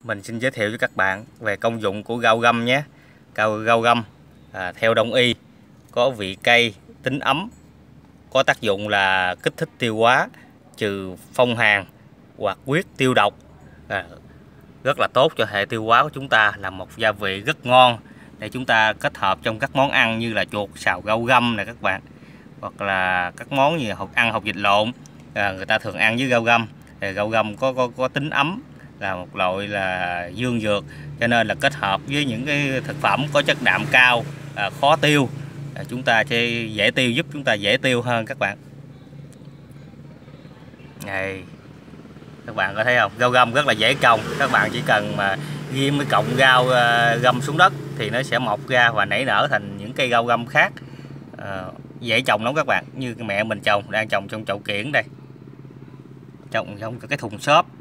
Mình xin giới thiệu với các bạn về công dụng của rau găm nhé. Rau găm theo đông y có vị cay, tính ấm, có tác dụng là kích thích tiêu hóa, trừ phong hàn, hoạt huyết, tiêu độc, rất là tốt cho hệ tiêu hóa của chúng ta, là một gia vị rất ngon để chúng ta kết hợp trong các món ăn như là chuột xào rau găm này các bạn, hoặc là các món như ăn hột vịt lộn, người ta thường ăn với rau găm. Rau găm có tính ấm, là một loại là dương dược, cho nên là kết hợp với những cái thực phẩm có chất đạm cao, khó tiêu, chúng ta sẽ dễ tiêu, giúp chúng ta dễ tiêu hơn các bạn. Này, các bạn có thấy không, rau găm rất là dễ trồng. Các bạn chỉ cần mà ghim cái cọng rau găm xuống đất thì nó sẽ mọc ra và nảy nở thành những cây rau găm khác, dễ trồng lắm các bạn. Như mẹ mình trồng, đang trồng trong chậu kiển đây, trồng trong cái thùng xốp.